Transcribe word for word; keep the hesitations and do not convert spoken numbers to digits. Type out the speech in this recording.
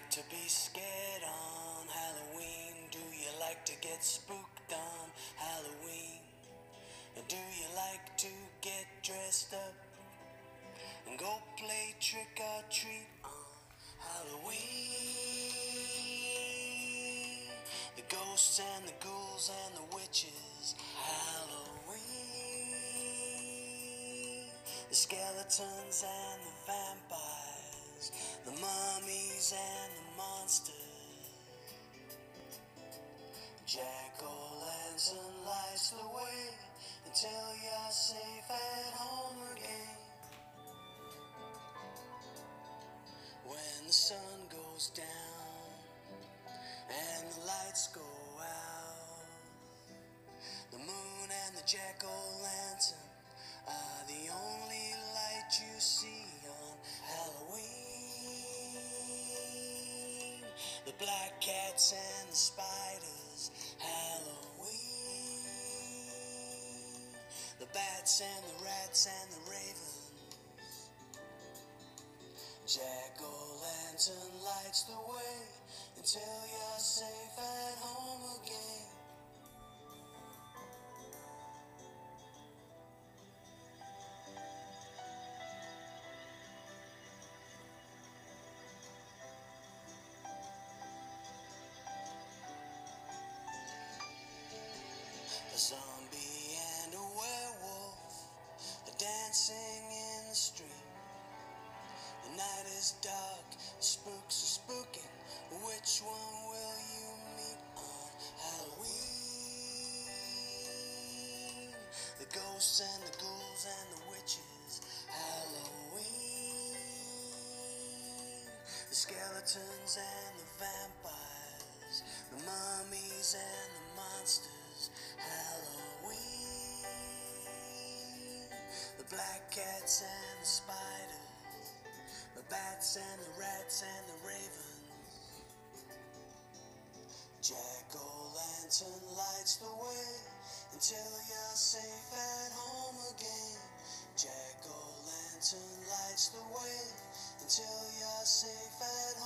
to be scared on Halloween? Do you like to get spooked on Halloween? Do you like to get dressed up and go play trick or treat on Halloween? The ghosts and the ghouls and the witches, Halloween. The skeletons and the vampires, the mummies and the monsters. Jack-o'-lantern lights the way until you're safe at home again. When the sun goes down and the lights go out, the moon and the jack-o'-lantern are the only light you see on Halloween. The black cats and the spiders, Halloween. The bats and the rats and the ravens. Jack-o'-lantern lights the way until you're safe at home again. A zombie and a werewolf are dancing in the street. The night is dark, the spooks are spooking. Which one will you meet on Halloween? The ghosts and the ghouls and the witches, Halloween. The skeletons and the vampires, the mummies and the monsters, Halloween. The black cats and the spiders, the bats and the rats and the ravens. Jack-o'-lantern lights the way until you're safe at home again. Jack-o'-lantern lights the way until you're safe at